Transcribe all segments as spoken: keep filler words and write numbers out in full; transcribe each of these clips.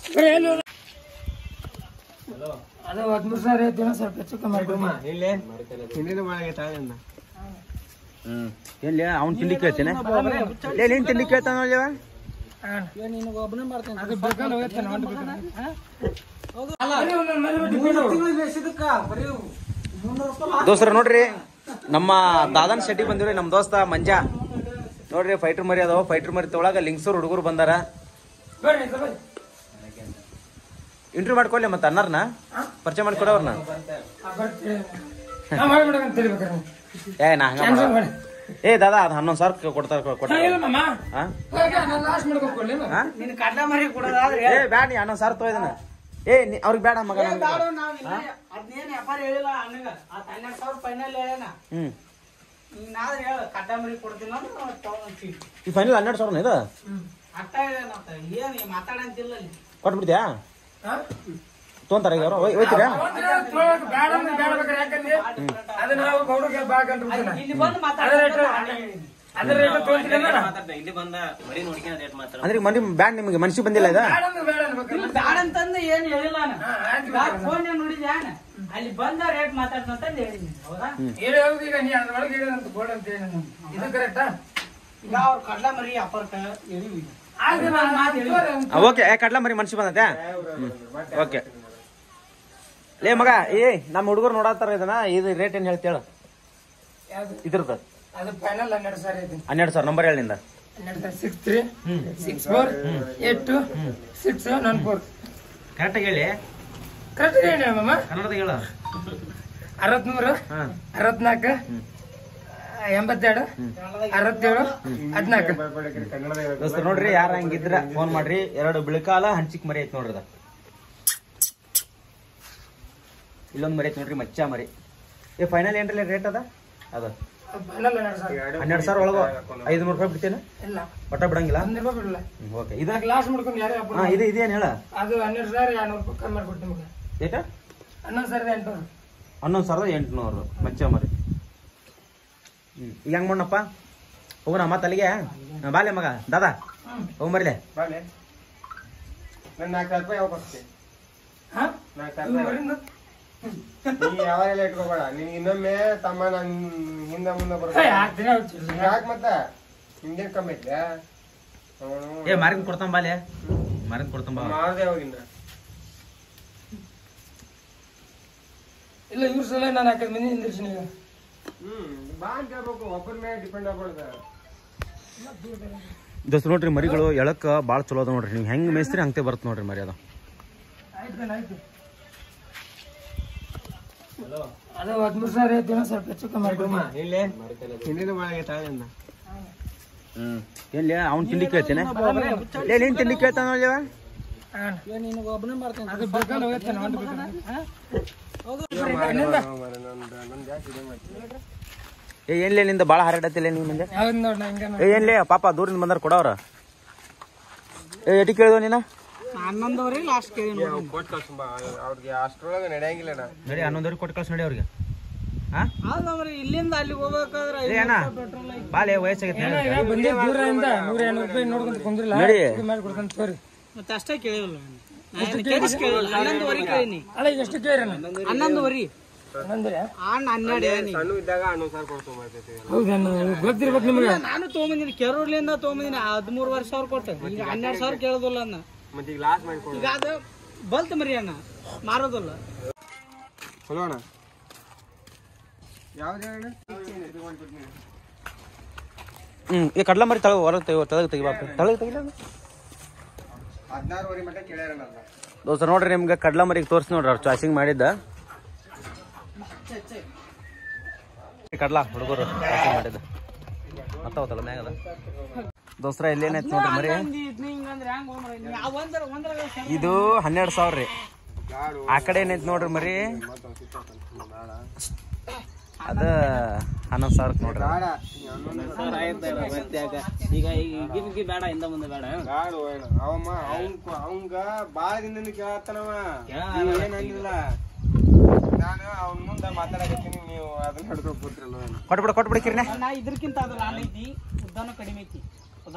ಅದು ಹದಿಮೂರು ಸಾವಿರ ಐತಿ ಸ್ವಲ್ಪ ಹೆಚ್ಚು ಕಮ್ಮಿ ಹ್ಮ್ ಎಲ್ಲಿ ಅವ್ನು ತಿಂಡಿ ಕೇಳ್ತೇನೆ ಏನ್ ತಿಂಡಿ ಕೇಳ್ತಾನ ದೋಸ್ತರ ನೋಡ್ರಿ ನಮ್ಮ ದಾದನ್ ಶೆಟ್ಟಿ ಬಂದಿವ್ರಿ ನಮ್ ದೋಸ್ತ ಮಂಜಾ ನೋಡ್ರಿ ಫೈಟರ್ ಮರಿ ಅದಾವ ಫೈಟರ್ ಮರಿ ತೊಳಗ ಲಿಂಗ್ಸೂರ್ ಹುಡುಗರು ಬಂದಾರ ಇಂಟರ್ವ್ಯೂ ಮಾಡ್ಕೊಳ್ಳಿ ಮತ್ತೆ ಅನ್ನಾರ್ನ ಪರಿಚಯ ಮಾಡ್ಕೊಡವ್ರನ್ನ ಏ ನಾ ಹಂಗ ಏ ದಾದಾ ಅದ್ ಹನ್ನೊಂದ್ ಸಾವಿರ ಕೊಡ್ತಾರ ಏ ಬ್ಯಾಡ ನೀ ಹನ್ನೊಂದ್ ಸಾವಿರ ತೊಯ್ದನ ಏ ಅವ್ರಿಗೆ ಬೇಡ ಮಗ ಹ್ಮ್ ಈ ಫೈನಲ್ ಹನ್ನೆರಡು ಸಾವಿರ ಇದು ಕೊಟ್ಬಿಡ್ತೀಯಾ ತೊಂತಾರ ಈಗ ಅವ್ರು ಹೋಯ್ತೀರಾ ಅಂದ್ರೆ ಮನಿ ಬ್ಯಾಂಡ್ ನಿಮ್ಗೆ ಮನ್ಸಿ ಬಂದಿಲ್ಲ ಇದ ಅಲ್ಲಿ ಬಂದ ರೇಟ್ ಮಾತಾಡ್ತಂತ ಕಡ್ಲ ಮರಿ ಅಪ್ಪರ್ಕ ಓಕೆ ಕಡ್ಲ ಮರಿ ಮನ್ಸಿ ಬಂದತೆ ಓಕೆ ಲೇ ಮಗ ಏ ನಮ್ಮ ಹುಡುಗರು ನೋಡತ್ತಾರ ಇದನ್ನ ಇದು ರೇಟ್ ಏನ್ ಹೇಳ್ತೇಳ ಇದ್ರದ ಹನ್ನೆರಡು ಸಾವಿರ ನಂಬರ್ ಹೇಳಿಂದ six three six four eight two six nine four ಕರೆಕ್ಟಾಗಿ ಹೇಳಿ ಕರೆಕ್ಟ್ ಹೇಳಿ ಮಾಮ ಕನ್ನಡದಾಗ ಹೇಳ ಅರವತ್ಮೂರು ಅರವತ್ನಾಲ್ಕು ಎಂಬತ್ತೆರಡು ಅರವತ್ತೇಳು ಹದಿನಾಲ್ಕು ದೋಸ್ತರು ನೋಡ್ರಿ ಯಾರ ಹಂಗಿದ್ರ ಫೋನ್ ಮಾಡ್ರಿ ಎರಡು ಬಿಳಕಾಲ ಹಂಚಿಕ್ ಮರಿ ಐತಿ ನೋಡ್ರಿ ಇಲ್ಲೊಂದ್ ಮರಿ ಐತಿ ನೋಡ್ರಿ ಮಚ್ಚ ಮರಿ ಏ ಫೈನಲ್ ಏನ್ರಿ ರೇಟ್ ಅದ ಅದ ಹನ್ನೆರಡು ಸಾವಿರ ಒಳಗ ಐದ್ನೂರು ರೂಪಾಯಿ ಬಿಡ್ತೇನೆ ಒಟ್ಟ ಬಿಡಂಗಿಲ್ಲ ಓಕೆ ಇದ ಲಾಸ್ಟ್ ಮಾಡ್ಕೊಂಡು ಯಾರು ಇದು ಇದೇನ್ ಹೇಳ ಅದು ಹನ್ನೆರಡು ಸಾವಿರ ಎರಡ್ನೂರು ರೂಪಾಯಿ ಕಮ್ಮಿ ಮಾಡ್ಕೊಡ್ತೀನಿ ಏಟ ಹನ್ನೊಂದು ಸಾವಿರದ ಎಂಟುನೂರು ಹನ್ನೊಂದು ಸಾವಿರದ ಎಂಟುನೂರು ಮಚ್ಚ ಮರಿ ಹ್ಮ್ ಈಗ ಹೆಂಗ್ ಮಾಡಪ್ಪ ಹೋಗೋಣ ಮತ್ತ ಅಲ್ಲಿಗೆ ಬಾಲೆ ಮಗ ದಾದಾ ಹೋಗ್ಬರ್ಲೆ ಯಾವಾಗೆಲ್ಲ ಇಟ್ಕೋಬೇಡ ನೀನ್ ಇನ್ನೊಮ್ಮೆ ತಮ್ಮ ನನ್ ಹಿಂದ ಮುಂದೆ ಬರ ಯಾಕೆ ಮತ್ತ ಹಿಂದೇನ್ ಕಮ್ಮಿ ಐತ್ಯಾ ಏ ಮಾರಿನ್ ಕೊಡ್ತಾನ ಬಾಲೆ ಮಾರಿನ್ ಕೊಡ್ತಾನ ಬಾ ಮಾಡ್ದೆ ಹೋಗಿಂದ ಇಲ್ಲ ಇವ್ರ ಸಲ ನಾನು ಹಾಕಿದ ಮಂದಿ ನಿಂದಿರ್ತೀನಿ ಈಗ ಹ್ಮ್ ಬಾ ಅಂತ ಹೇಳ್ಬೇಕು ಒಬ್ಬರ ಮೇಲೆ ಡಿಪೆಂಡ್ ಆಗ್ಬಾರ್ದ ದೋಸ್ತ ನೋಡ್ರಿ ಮರಿಗಳು ಎಳಕ್ ಬಾಳ ಚಲೋ ಅದ ನೋಡ್ರಿ ನೀವು ಹೆಂಗ್ ಮೇಸ್ತ್ರಿ ಹಂಗೆ ಬರುತ್ತೆ ನೋಡ್ರಿ ಮರಿ ಅದ ಆಯ್ತು ಅದು ಹದಿಮೂರು ಸಾವಿರ ಐತಿ ಸ್ವಲ್ಪ ಹೆಚ್ಚು ಕಮ್ಮಿ ಹ್ಮ್ ಎಲ್ಲಿ ಅವ್ನ್ ತಿಂಡಿ ಕೇಳ್ತೇನೆ ಏನ್ ತಿಂಡಿ ಕೇಳ್ತಾನ ಒಬ್ಬನೇ ಮಾಡ್ತೇನೆ ಅದು ಬೇಕಾದ್ರೆ ಹೋಗ್ತೇನೆ ಏ ಏನ್ಲೇ ನಿಂದ ಬಾಳ ಹರಡತ್ತಿಲ್ಲ ನೀವ್ ಮುಂದೆ ಏ ಏನ್ಲೇ ಪಾಪ ದೂರಿಂದ ಬಂದಾರ ಕೊಡವ್ರ ಏ ಎಟಿ ಕೇಳಿದ ನೀನ ಹನ್ನೊಂದವರೆಗೆ ಲಾಸ್ಟ್ ಕೇಳಿ ಅವ್ರಿಗೆ ಅಷ್ಟ್ರೊಳಗೆ ನಡೆಯಂಗಿಲ್ಲ ನಡಿ ಹನ್ನೊಂದವ್ರಿಗೆ ಕೊಟ್ಟು ಕಳ್ಸಿ ನಡಿ ಅವ್ರಿಗೆ ಇಲ್ಲಿಂದ ಅಲ್ಲಿಗೆ ಹೋಗ್ಬೇಕಾದ್ರೆ ಅಣ್ಣ ಬಾಲೆ ವಯಸ್ಸಾಗೈತೆ ಬಂದೇ ದೂರದಿಂದ ನೂರ ಎಣ್ಣೂರು ರೂಪಾಯಿ ನೋಡ್ಕೊಂತ ಕುಂದ್ರಲ್ಲ ನಡಿ ಮಾಡ್ಕೊಡ್ತಾನೆ ಸರಿ ಮತ್ತೆ ಅಷ್ಟೇ ಕೇಳಿಲ್ಲ ಹನ್ನೊಂದುವರೆ ಕೇಳಿನಿ ಅಲ್ಲ ಈಗ ಎಷ್ಟು ಕೇಳಿ ಹನ್ನೊಂದುವರೆ ಹನ್ನೊಂದ್ರೆ ಅಣ್ಣ ಹನ್ನೆರಡು ಸಣ್ಣ ಇದ್ದಾಗ ಹನ್ನೊಂದು ಸಾವಿರ ಕೊಡ್ತೇವೆ ಹೌದಾ ಗೊತ್ತಿರ್ಬೇಕು ನಿಮ್ಗೆ ನಾನು ತೊಗೊಂಬಂದಿನಿ ಕೆರೂರ್ಲಿಂದ ತೊಗೊಂಬಂದಿನಿ ಹದಿಮೂರುವರೆ ಸಾವಿರ ಕೊಟ್ಟೆ ಈಗ ಹನ್ನೆರಡು ಸಾವಿರ ಕೇಳೋದಿಲ್ಲ ಅನ್ನ ಮತ್ತೆ ಈಗ ಲಾಸ್ಟ್ ಮಾಡ್ಕೊಂಡು ಈಗ ಅದು ಬಲ್ತ್ ಮರಿ ಅಣ್ಣ ಮಾರೋದಿಲ್ಲ ಹಲೋ ಅಣ್ಣ ಯಾವ್ದು ಹೇಳಿ ಹ್ಮ್ ಈ ಕಡ್ಲ ಮರಿ ತಳ ಹೊರ ತಳಗ ತೆಗಿ ಬಾಪ ತಳಗ ತೆಗಿಲ್ಲ ಹದಿನಾರುವರೆ ಮಟ್ಟ ಕೇಳ್ಯಾರ ದೋಸ್ತ ನೋಡ್ರಿ ನಿಮ್ಗೆ ಕಡ್ಲ ಮರಿಗೆ ತೋರಿಸಿ ನೋಡ್ರಿ ಅವ್ರು ಚಾಯ್ಸಿಂಗ್ ಮಾಡಿದ್ದ ಕಡ್ಲ ಹುಡುಗರು ಚಾಯ್ಸಿಂಗ್ ಮಾಡಿದ್ದ ಮತ್ತವತ್ತಲ್ಲ ಮ್ಯಾಗದ ದೋಸ್ರ ಇಲ್ಲೇನೈತಿ ನೋಡ್ರಿ ಮರಿ ಇದು ಹನ್ನೆರಡು ಸಾವಿರ ರೀ ಆ ಕಡೆ ಏನೈತಿ ನೋಡ್ರಿ ಮರಿ ಅದ ಹನ್ನೊಂದು ಸಾವಿರಕ್ಕೆ ನೋಡ್ರಿ ಈಗ ಈಗ ಬೇಡ ಇಂದ ಮುಂದೆ ಬೇಡ ಅವಮ್ಮ ಅವಂಗ ಅವಂಗ ಬಾಳ ದಿನ ಕೇಳತ್ತನವ ಏನ್ ಅಂದಿಲ್ಲ ನಾನು ಅವನ ಮುಂದೆ ಮಾತಾಡಕತ್ತೀನಿ ನೀವು ಅದನ್ನ ಹಿಡ್ಕೊಂಡು ಕೂತ್ರಲ್ಲ ಕೊಟ್ಬಿಡ ಕೊಟ್ಬಿಡ ಕಿರ್ನೆ ನಾ ಇದ್ರಕ್ಕಿಂತ ಅದು ಲಾಲ್ ಐತಿ ಉದ್ದಾನು ಕಡಿಮೆ ಐತಿ ದಪ್ಪದ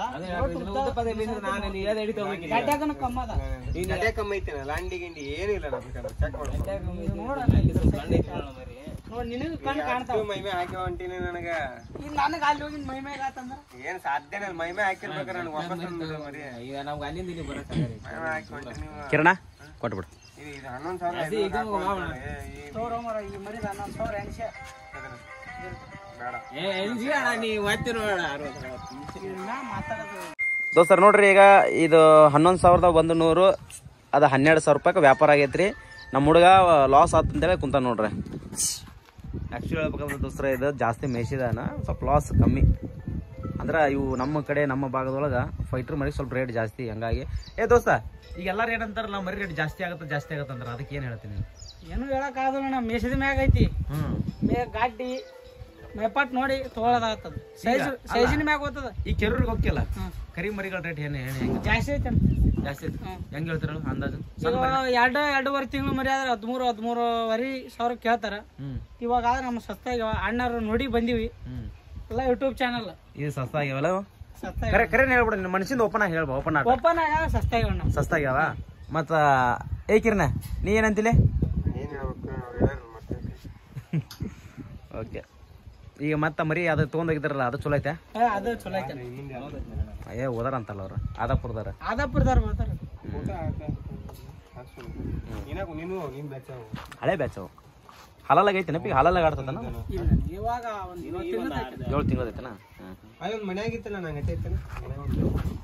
ಗಡ್ಡ್ಯಾಗನ ಕಮ್ಮ ಅದ ಈಗ ಅದೇ ಕಮ್ಮಿ ಐತೇನ ಲಾಂಡಿ ಗಿಂಡಿ ಏನಿಲ್ಲ ನಮ್ಗೆ ಚೆಕ್ ಮಾಡ್ಕೊ ನೋಡ ನೋಡಿ ನಿನಗ ಕಣ್ ಕಾಣ್ತಾವ ಮೈಮೆ ಹಾಕಿ ಹೊಂಟೀನಿ ನನಗ ಈಗ ನನಗ ಅಲ್ಲಿ ಹೋಗಿನ ಮೈ ಮ್ಯಾಗ ಆತಂದ್ರ ಏನ್ ಸಾಧ್ಯ ಇಲ್ಲ ಮೈಮೆ ಹಾಕಿರ್ಬೇಕಾರ ನನಗೆ ವಾಪಸ್ ತಂದ್ಬಿಡು ಮರಿ ಈಗ ನಮ್ಗೆ ಅಲ್ಲಿಂದ ಇಲ್ಲಿ ಬರಕ್ ಮೈಮೆ ಹಾಕಿ ಹೊಂಟೀನಿ ಕಿರಣ ಕೊಟ್ಬಿಡು. ಇದು ಇದು ಹನ್ನೊಂದು ಸಾವಿರ ತೋರೋ ಮರ ಈ ಮರಿದ ಹನ್ನೊಂದು ಸಾವಿರ ಎಣ್ಸಿ ಬೇಡ ಏ ಎಲ್ಜಿ ಅಣ್ಣ ನೀ ಒತ್ತಿ ನೋಡ ಮಾತಾಡೋದು ದೋಸ್ತರ್ ನೋಡ್ರಿ, ಈಗ ಇದು ಹನ್ನೊಂದು ಸಾವಿರದ ಒಂದು ನೂರು ಅದು ಹನ್ನೆರಡು ಸಾವಿರ ರೂಪಾಯಿ ವ್ಯಾಪಾರ ಆಗೈತ್ರಿ. ನಮ್ಮ ಹುಡುಗ ಲಾಸ್ ಆತಂತೇಳಿ ಕುಂತ ನೋಡ್ರಿ. ಆ್ಯಕ್ಚುಲಿ ಹೇಳ್ಬೇಕಂದ್ರೆ ದೋಸ್ತರ ಇದು ಜಾಸ್ತಿ ಮೇಯ್ಸಿದಾನ, ಸ್ವಲ್ಪ ಲಾಸ್ ಕಮ್ಮಿ. ಅಂದ್ರೆ ಇವು ನಮ್ಮ ಕಡೆ ನಮ್ಮ ಭಾಗದೊಳಗೆ ಫೈಟ್ರ್ ಮರಿ ಸ್ವಲ್ಪ ರೇಟ್ ಜಾಸ್ತಿ. ಹಂಗಾಗಿ ಏ ದೋಸ್ತ, ಈಗ ಎಲ್ಲ ರೇಟ್ ಅಂತಾರಲ್ಲ, ಮರಿ ರೇಟ್ ಜಾಸ್ತಿ ಆಗುತ್ತೆ ಜಾಸ್ತಿ ಆಗುತ್ತೆ ಅಂದ್ರೆ ಅದಕ್ಕೆ ಏನು ಹೇಳ್ತೀನಿ? ಏನು ಹೇಳಕ್ ಆಗೋದಿಲ್ಲ. ಮೇಸಿದ ಮ್ಯಾಗ ಐತಿ, ಹ್ಞೂ ಮೇ ಗಾಡಿ ಮೇಪಾಟ್ ನೋಡಿ ತಗೊಳದಾಗ್ತದ. ಸೈಜ್ ಸೈಜಿನ ಮ್ಯಾಗ ಹೋಗ್ತದ. ಈ ಕೆರೂರಿಗೆ ಹೋಗಿಲ್ಲ ಕರಿ ಮರಿಗಳ ರೇಟ್ ಏನು ಏನು ಹೆಂಗೆ ಜಾಸ್ತಿ ಐತೆ ಜಾಸ್ತಿ ಐತಿ? ಹೆಂಗೆ ಹೇಳ್ತಾರ ಅಂದಾಜು? ಎರಡು ಎರಡೂವರೆ ತಿಂಗಳು ಮರಿ ಆದ್ರೆ ಹದಿಮೂರು ಹದಿಮೂರುವರೆ ಸಾವಿರ ಕೇಳ್ತಾರ. ಇವಾಗ ಆದ್ರೆ ನಮ್ಮ ಸಸ್ತಾಗಿ ಅಣ್ಣರು ನೋಡಿ ಬಂದಿವಿ. ಎಲ್ಲ ಯೂಟ್ಯೂಬ್ ಚಾನಲ್ ಇದು ಸಸ್ತಾ ಆಗ್ಯಾವಲ್ಲ? ಸಸ್ತಾಗಿ ಕರೆ ಕರೆ ಹೇಳ್ಬಿಡ, ನಿಮ್ಮ ಮನಸ್ಸಿಂದ ಓಪನ್ ಆಗಿ ಹೇಳ್ಬೋ. ಓಪನ್ ಆಗ ಓಪನ್ ಆಗ ಸಸ್ತಾಗಿ ಅಣ್ಣ ಸಸ್ತಾಗ್ಯಾವ. ಮತ್ತ ಏಕಿರ್ನ ನೀ ಏನಂತಿಲ್ಲ? ಏನ್ ಹೇಳ್ಬೇಕು ಅವ್ರು ಹೇಳ್ಯಾರ ಮತ್ತೆ. ಓಕೆ, ಈಗ ಮತ್ತೆ ಮರಿ ಅದು ತೊಗೊಂಡೋಗಿದ್ದಾರಲ್ಲ ಅದು ಚಲೋ ಐತೆ? ಅದು ಚಲೋ ಐತೆ. ಏ ಓದಾರ ಅಂತಲ್ಲ ಅವ್ರು, ಆದಾಪುರದಾರ. ಆದಾಪುರದಾರ ಬರ್ತಾರ. ಫೋಟೋ ಹಾಕ್ಸು ನೀನಾಗ ನೀನು ನೀನ್ ಬೆಚ್ಚ ಹಳೆ ಬ್ಯಾಚ್ ಅವು. ಹಲಾಲಾಗ ಐತೆ ನೆಪಿಗೆ ಹಲಾಲಾಗ ಆಡ್ತದನ? ಇವಾಗ ಒಂದು ಏಳು ತಿಂಗಳು ಏಳು ತಿಂಗಳು ಐತೆನಾ? ಅದೊಂದು ಮನ್ಯಾಗಿತ್ತಲ್ಲ ನಂಗೆ ಐತೇನ